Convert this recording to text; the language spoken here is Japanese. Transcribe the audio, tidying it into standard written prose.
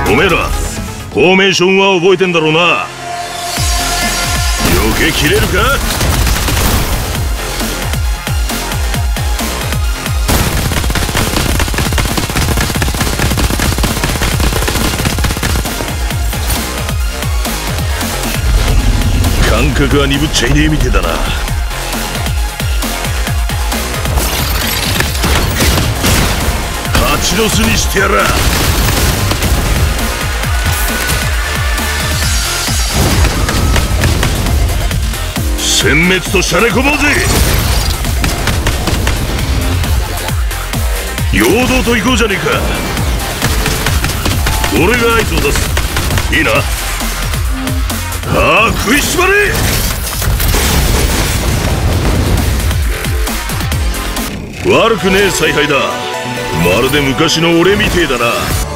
おめえらフォーメーションは覚えてんだろうな。避けきれるか。感覚は鈍っちゃいねえみてえだな。蜂の巣にしてやら。殲滅としゃれ込もうぜ。陽動と行こうじゃねえか。俺が合図を出す。いいな。ああ、食いしばれ。悪くねえ采配だ。まるで昔の俺みてえだな。